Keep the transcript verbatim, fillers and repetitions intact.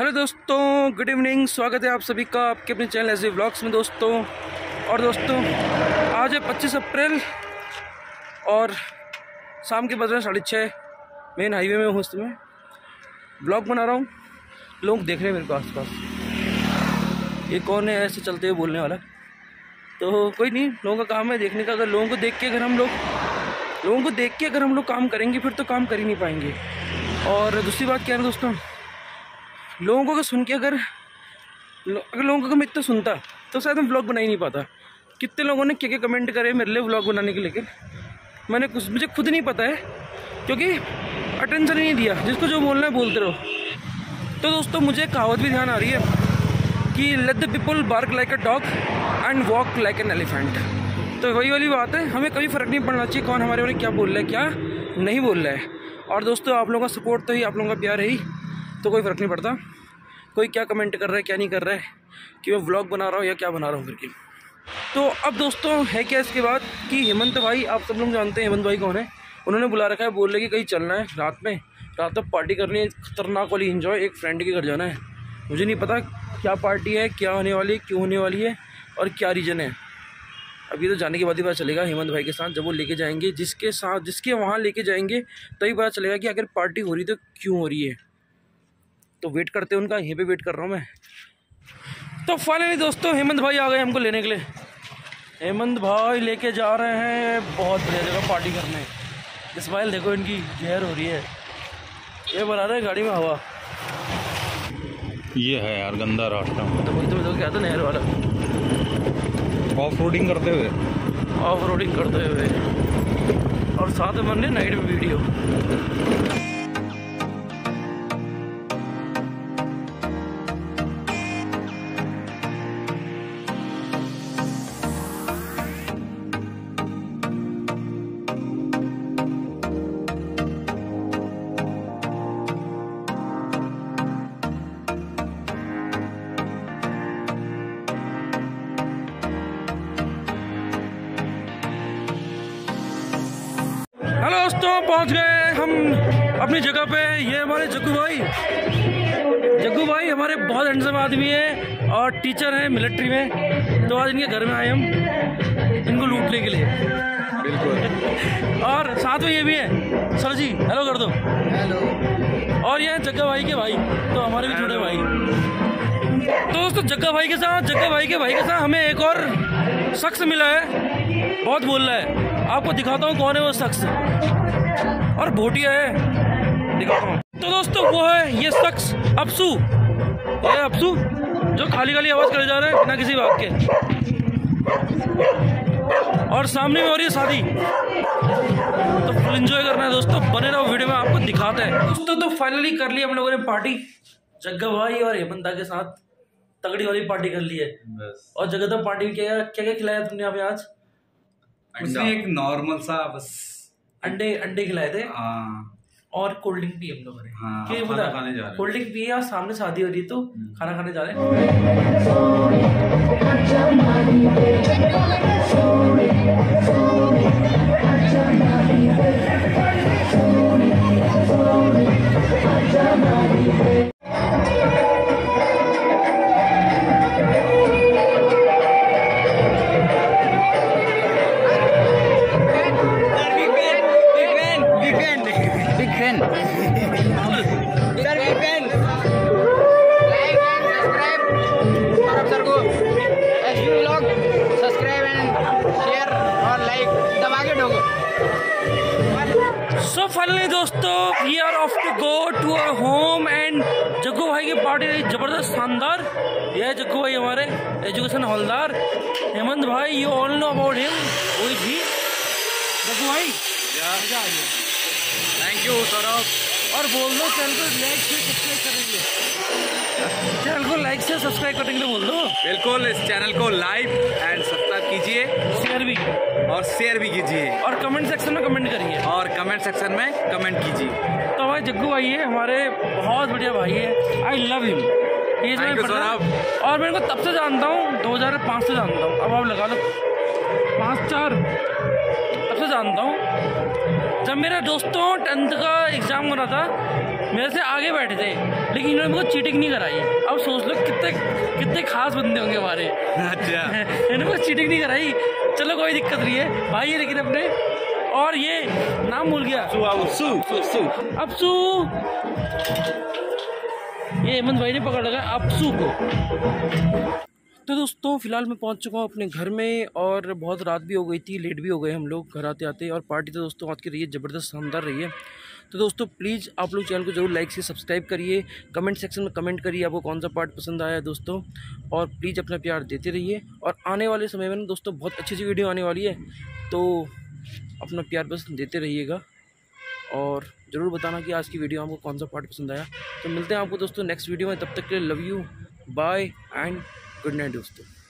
Hello दोस्तों, good evening. स्वागत है आप सभी का आपके अपने चैनल एस वी व्लॉग्स में दोस्तों। और दोस्तों आज है पच्चीस अप्रैल और शाम के बज रहे हैं साढ़े छः। मेन हाईवे में हूँ, उस में ब्लॉग बना रहा हूँ। लोग देख रहे हैं मेरे को आसपास, ये कौन है ऐसे चलते हुए बोलने वाला। तो कोई नहीं, लोगों का काम है देखने का। अगर लोगों को देख के अगर हम लोग लोगों को देख के अगर हम लोग काम करेंगे फिर तो काम कर ही नहीं पाएंगे। और दूसरी बात क्या है दोस्तों, लोगों को अगर सुन के अगर अगर लोगों को मैं इतना सुनता तो शायद मैं व्लॉग बना ही नहीं पाता। कितने लोगों ने क्या क्या कमेंट करे मेरे लिए व्लॉग बनाने के, लेकिन मैंने कुछ मुझे खुद नहीं पता है क्योंकि अटेंशन ही नहीं दिया। जिसको जो बोलना है बोलते रहो। तो दोस्तों मुझे कहावत भी ध्यान आ रही है कि let the people bark like a dog and walk like an elephant. तो वही वाली बात है, हमें कभी फ़र्क नहीं पड़ना चाहिए कौन हमारे बारे में क्या बोल रहा है क्या नहीं बोल रहा है। और दोस्तों आप लोगों का सपोर्ट तो ही, आप लोगों का प्यार है ही, तो कोई फ़र्क नहीं पड़ता कोई क्या कमेंट कर रहा है क्या नहीं कर रहा है, कि मैं व्लॉग बना रहा हूँ या क्या बना रहा हूँ करके। तो अब दोस्तों है क्या इसके बाद कि हेमंत भाई, आप सब लोग जानते हैं हेमंत भाई कौन है। उन्होंने बुला रखा है, बोल रहे कि कहीं चलना है रात में, रात में पार्टी करनी है खतरनाक वाली एंजॉय, एक फ्रेंड के घर जाना है। मुझे नहीं पता क्या पार्टी है, क्या होने वाली है, क्यों होने वाली है और क्या रीज़न है। अभी तो जाने के बाद ही पता चलेगा हेमंत भाई के साथ, जब वो लेके जाएंगे, जिसके साथ जिसके वहाँ लेके जाएंगे तभी पता चलेगा कि अगर पार्टी हो रही तो क्यों हो रही है। तो वेट करते हैं उनका, यहीं पे वेट कर रहा हूँ मैं। तो फाइनली दोस्तों हेमंत भाई आ गए हमको लेने के लिए। हेमंत भाई लेके जा रहे हैं बहुत बढ़िया जगह पार्टी करने। इस्माइल देखो इनकी जहर हो रही है, ये बना रहे हैं गाड़ी में हवा। ये है यार गंदा रास्ता। तो वही तो मैं तो क्या था नहर वाला, ऑफ रोडिंग करते हुए ऑफ रोडिंग करते हुए और साथ में बनने नाइट में वीडियो। हेलो दोस्तों, पहुंच गए हम अपनी जगह पे। ये हमारे जग्गू भाई जग्गू भाई हमारे बहुत हैंडसम आदमी है और टीचर हैं मिलिट्री में। तो आज इनके घर में आए हम इनको लूटने के लिए। बिल्कुल। और साथ में ये भी है सर जी, हेलो कर दो। हेलो। और ये हैं जग्गा भाई के भाई, तो हमारे भी छोटे भाई। तो दोस्तों जग्गा भाई के साथ जग्गा भाई के भाई के साथ हमें एक और शख्स मिला है, बहुत बोल रहा है। आपको दिखाता हूँ कौन है वो शख्स, और भोटिया है, दिखाता हूँ। तो दोस्तों वो है ये शख्स अपसू, ये अपसू जो खाली खाली आवाज करे जा रहा है बिना किसी बात के। और सामने में हो रही है शादी, तो फुल एंजॉय करना है दोस्तों, बने रहो वीडियो में, आपको दिखाते हैं दोस्तों। तो फाइनली कर ली हम लोगों ने पार्टी, जग्गा भाई और हेमंत के साथ तगड़ी वाली पार्टी कर ली है। और जगह तो पार्टी में क्या क्या क्या खिलाया तुमने यहाँ पे आज? उसमें एक नॉर्मल सा बस अंडे अंडे खिलाए थे हाँ। और कोल्ड ड्रिंक पी हम लोगों ने। हाँ, क्या खाना खाने जा रहे हैं। कोल्ड ड्रिंक पी और सामने शादी हो रही है तो खाना खाने जा रहे हैं। सो फाइनली दोस्तों we are off to go to our home and Jaggu भाई की पार्टी रही जबरदस्त शानदार। यह है जग्गू भाई हमारे एजुकेशन हॉलदार। हेमंत भाई you all know about him, वही थी जग्गू भाई। Thank you Saurabh. और बोल दो चैनल को लाइक से सब्सक्राइब करेंगे, चैनल को लाइक से सब्सक्राइब करेंगे बोल दो। बिल्कुल, इस चैनल को लाइक एंड सब्सक्राइब कीजिए, शेयर भी और शेयर भी कीजिए, और कमेंट सेक्शन में कमेंट करिए, और कमेंट सेक्शन में कमेंट कीजिए। तो भाई जग्गू भाई है हमारे बहुत बढ़िया भाई है, आई लव हिम। ये जो मैं पढ़ता और मैं इनको तब से जानता हूँ, दो हज़ार पाँच से जानता हूँ। अब आप लगा लो पाँच चार, तब से जानता हूँ। जब मेरे दोस्तों टेंथ का एग्ज़ाम हो रहा था, मेरे से आगे बैठे थे लेकिन इन्होंने मेरे को चीटिंग नहीं कराई। अब सोच लो कितने कितने खास बंदे होंगे हमारे। अच्छा इन्होंने मेरे को चीटिंग नहीं कराई। चलो कोई दिक्कत नहीं है भाई, लेकिन अपने और ये नाम भूल गया, अपसू। ये हेमंत भाई ने पकड़ लगा अपसू को। तो दोस्तों फिलहाल मैं पहुंच चुका हूं अपने घर में और बहुत रात भी हो गई थी, लेट भी हो गए हम लोग घर आते आते। और पार्टी तो दोस्तों आज की रही है ज़बरदस्त, शानदार रही है। तो दोस्तों प्लीज़ आप लोग चैनल को जरूर लाइक से सब्सक्राइब करिए, कमेंट सेक्शन में कमेंट करिए आपको कौन सा पार्ट पसंद आया है दोस्तों। और प्लीज़ अपना प्यार देते रहिए। और आने वाले समय में ना दोस्तों बहुत अच्छी अच्छी वीडियो आने वाली है, तो अपना प्यार बस देते रहिएगा। और ज़रूर बताना कि आज की वीडियो आपको कौन सा पार्ट पसंद आया। तो मिलते हैं आपको दोस्तों नेक्स्ट वीडियो में, तब तक के लिए love you, bye and good night दोस्तों।